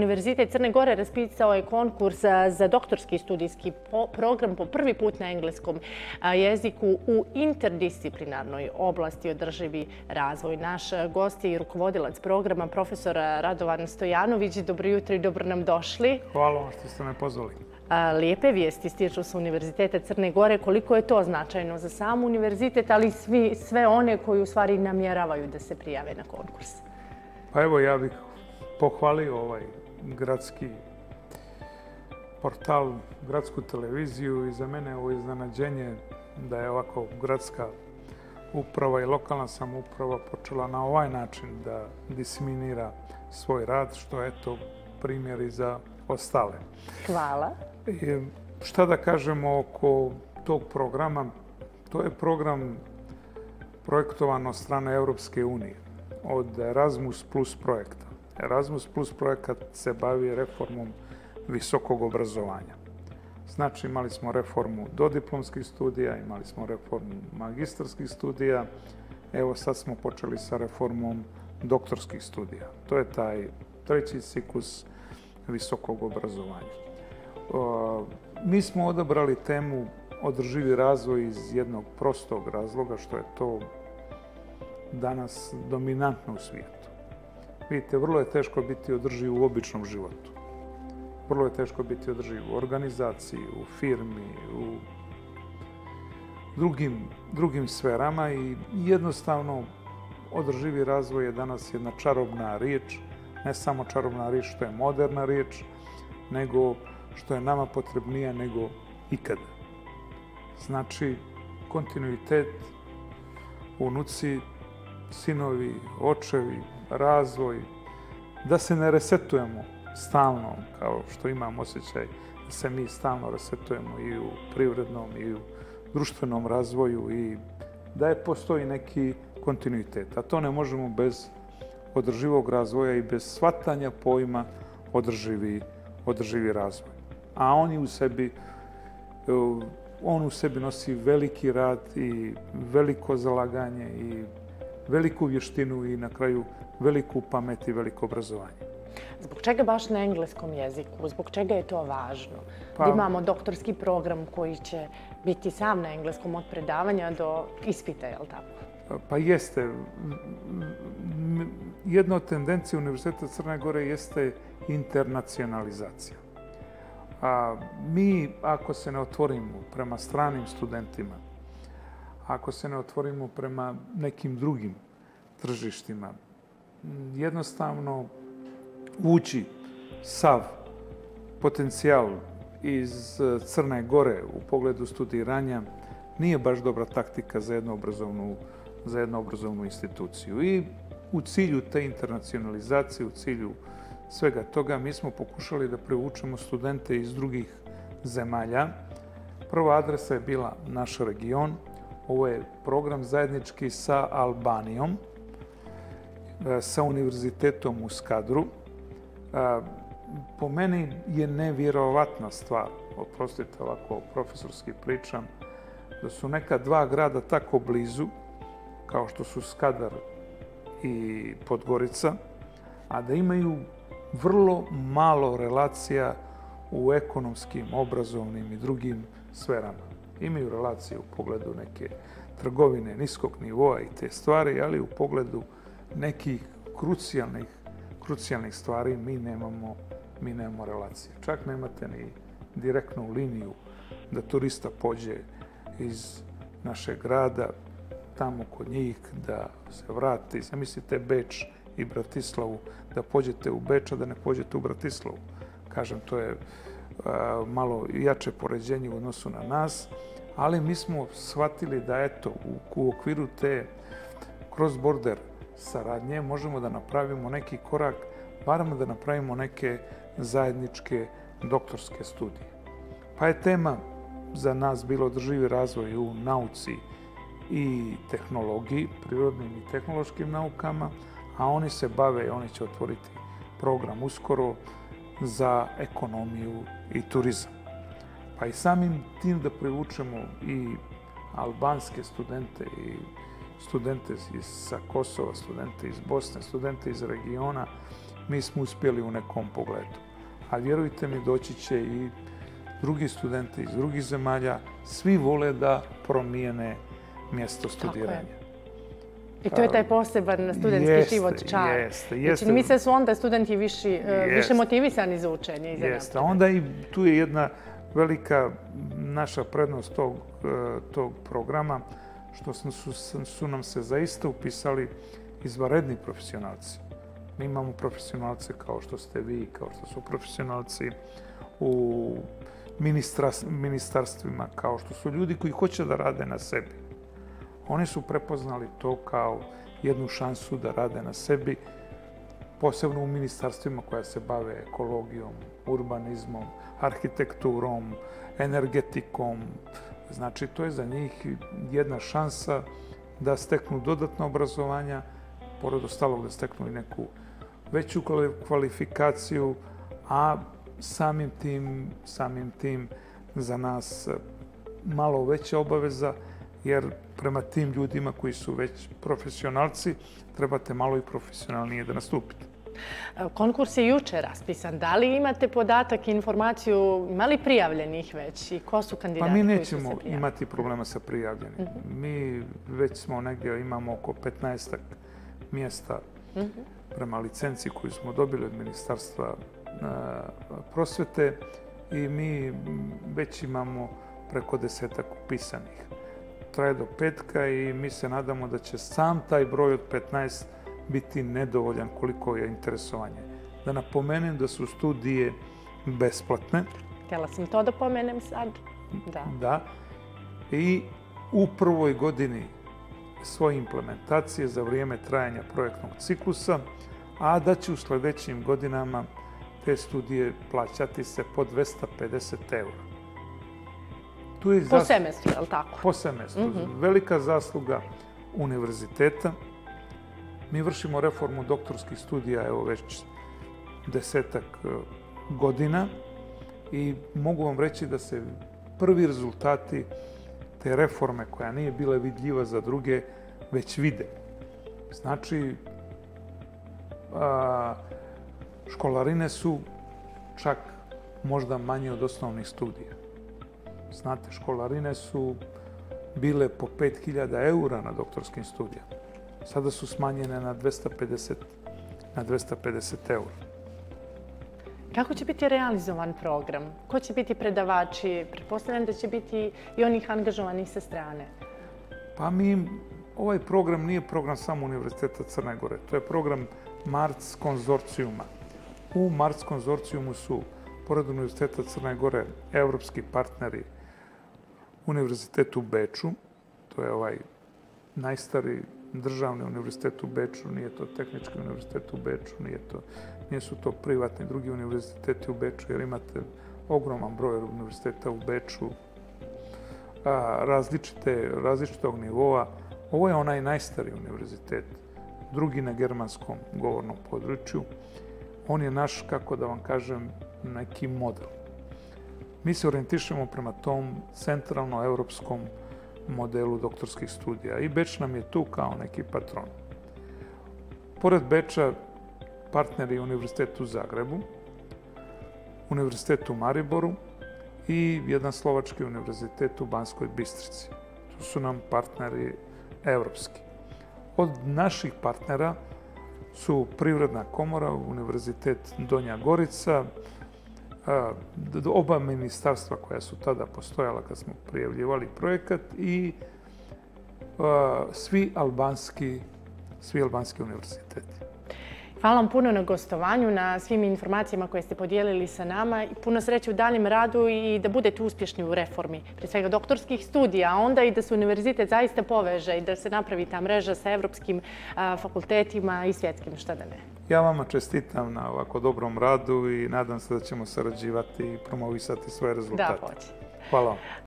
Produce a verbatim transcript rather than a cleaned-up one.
Univerzitet Crne Gore raspisao je konkurs za doktorski studijski program po prvi put na engleskom jeziku u interdisciplinarnoj oblasti održivi razvoj. Naš gost je i rukovodilac programa, profesor Radovan Stojanović. Dobro jutro i dobro nam došli. Hvala vam što ste me pozvali. Lijepe vijesti stižu sa Univerziteta Crne Gore. Koliko je to značajno za sam univerzitet, ali i sve one koji u stvari namjeravaju da se prijave na konkurs? Pa evo, ja bih pohvalio ovaj gradski portal, gradsku televiziju i za mene je ovo iznenađenje da je ovako gradska uprava i lokalna samouprava počela na ovaj način da diseminira svoj rad, što je to primjer i za ostale. Hvala. I šta da kažemo oko tog programa? To je program projektovan od strane Europske unije, od Erasmus plus projekta. Erasmus plus projekat se bavi reformom visokog obrazovanja. Znači, imali smo reformu dodiplomskih studija, imali smo reformu magistarskih studija, evo sad smo počeli sa reformom doktorskih studija. To je taj treći ciklus visokog obrazovanja. Mi smo odabrali temu održivi razvoj iz jednog prostog razloga, što je to danas dominantno u svijetu. Vidite, vrlo je teško biti održiv u običnom životu. Vrlo je teško biti održiv u organizaciji, u firmi, u drugim, drugim sferama i jednostavno održivi razvoj je danas jedna čarobna riječ, ne samo čarobna riječ što je moderna riječ, nego što je nama potrebnija nego ikada. Znači, kontinuitet, unuci, sinovi, očevi, razvoj, da se ne resetujemo stalno, kao što imam osjećaj da se mi stalno resetujemo i u privrednom i u društvenom razvoju i da je postoji neki kontinuitet. A to ne možemo bez održivog razvoja i bez shvatanja pojma održivi, održivi razvoj. A oni u sebi, on u sebi nosi veliki rad i veliko zalaganje i veliku vještinu i na kraju veliku pamet i veliko obrazovanje. Zbog čega baš na engleskom jeziku? Zbog čega je to važno? Pa, da imamo doktorski program koji će biti sam na engleskom od predavanja do ispita, je li tako? Pa jeste. Jedna od tendencija Univerziteta Crne Gore jeste internacionalizacija. A mi, ako se ne otvorimo prema stranim studentima, ako se ne otvorimo prema nekim drugim tržištima, jednostavno ući sav potencijal iz Crne Gore u pogledu studiranja nije baš dobra taktika za jednu obrazovnu, za jednu obrazovnu instituciju. I u cilju te internacionalizacije, u cilju svega toga, mi smo pokušali da privučemo studente iz drugih zemalja. Prva adresa je bila naš region. Ovo je program zajednički sa Albanijom, sa univerzitetom u Skadru. Po meni je nevjerovatna stvar, oprostite ovako profesorski pričam, da su neka dva grada tako blizu, kao što su Skadar i Podgorica, a da imaju vrlo malo relacija u ekonomskim, obrazovnim i drugim sferama. Imaju relacije u pogledu neke trgovine niskog nivoa i te stvari, ali u pogledu nekih krucijalnih, krucijalnih stvari mi nemamo, mi nemamo relacije. Čak nemate ni direktnu liniju da turista pođe iz našeg grada tamo kod njih, da se vrati. Zamislite Beč i Bratislavu, da pođete u Beč, a da ne pođete u Bratislavu. Kažem, to je a, malo jače poređenje u odnosu na nas, ali mi smo shvatili da eto, u, u okviru te cross-border saradnje možemo da napravimo neki korak, barem da napravimo neke zajedničke doktorske studije. Pa je tema za nas bilo održivi razvoj u nauci i tehnologiji, prirodnim i tehnološkim naukama, a oni se bave, oni će otvoriti program uskoro za ekonomiju i turizam. Pa i samim tim da privučemo i albanske studente i studente sa Kosova, studente iz Bosne, studente iz regiona mi smo uspjeli u nekom pogledu. A vjerujte mi, doći će i drugi studenti iz drugih zemalja. Svi vole da promijene mjesto studiranja. I to je taj poseban studentski život čar. Jeste, jeste. Čini mi se su onda studenti više motivisani za učenje. Jeste. Onda i tu je jedna velika naša prednost tog programa, što su nam se zaista upisali izvanredni profesionalci. Mi imamo profesionalce kao što ste vi, kao što su profesionalci u ministarstvima, kao što su ljudi koji hoće da rade na sebi. Oni su prepoznali to kao jednu šansu da rade na sebi, posebno u ministarstvima koja se bave ekologijom, urbanizmom, arhitekturom, energetikom. Znači, to je za njih jedna šansa da steknu dodatna obrazovanja, pored ostalog da steknu i neku veću kvalifikaciju, a samim tim, samim tim za nas malo veća obaveza, jer prema tim ljudima koji su već profesionalci, trebate malo i profesionalnije da nastupite. Konkurs je juče raspisan. Da li imate podatak i informaciju, ima li prijavljenih već i ko su kandidati koji su se prijavljeni? Pa mi nećemo imati problema sa prijavljenim. Mi već smo negdje, imamo oko petnaestak mjesta prema licenci koju smo dobili od Ministarstva prosvete i mi već imamo preko desetak upisanih. Traje do petka i mi se nadamo da će sam taj broj od petnaest biti nedovoljan koliko je interesovanje. Da napomenem da su studije besplatne. Htjela sam to da pomenem sad. Da. Da. I u prvoj godini svoje implementacije za vrijeme trajanja projektnog ciklusa, a da će u sljedećim godinama te studije plaćati se po dvesta pedeset eura. Po semestru, je li tako? Po semestru. Velika zasluga univerziteta. Mi vršimo reformu doktorskih studija evo već desetak godina i mogu vam reći da se prvi rezultati te reforme, koja nije bila vidljiva za druge, već vide. Znači, školarine su čak možda manje od osnovnih studija. Znate, školarine su bile po pet hiljada eura na doktorskim studijama. Sada su smanjene na dvesta pedeset eura. Kako će biti realizovan program? Ko će biti predavači? Pretpostavljam da će biti i onih angažovanih sa strane. Pa mi, ovaj program nije program samo Univerziteta Crne Gore. To je program Marc konzorcijuma. U Marc konzorcijumu su, pored Univerziteta Crne Gore, evropski partneri Univerzitet u Beču. To je ovaj najstariji državni univerzitet u Beču, nije to tehnički univerzitet u Beču, nisu to privatni drugi univerziteti u Beču, jer imate ogroman broj univerziteta u Beču, različitog nivoa. Ovo je onaj najstariji univerzitet, drugi na germanskom govornom području. On je naš, kako da vam kažem, neki model. Mi se orijentišemo prema tom centralno-evropskom modelu doktorskih studija i Beč nam je tu kao neki patron. Pored Beča, partneri Univerzitet u Zagrebu, Univerzitet u Mariboru i jedan slovački univerzitet u Banskoj Bistrici. Tu su nam partneri evropski. Od naših partnera su Privredna komora, Univerzitet Donja Gorica, oba ministarstva koja su tada postojala kad smo prijavljivali projekat i svi albanski, svi albanski univerziteti. Hvala vam puno na gostovanju, na svim informacijama koje ste podijelili sa nama i puno sreće u daljem radu i da budete uspješni u reformi, prije svega doktorskih studija, a onda i da se univerzitet zaista poveže i da se napravi ta mreža sa evropskim fakultetima i svjetskim, šta da ne. Ja vama čestitam na ovako dobrom radu i nadam se da ćemo sarađivati i promovisati svoje rezultate. Da, hoće. Hvala vam.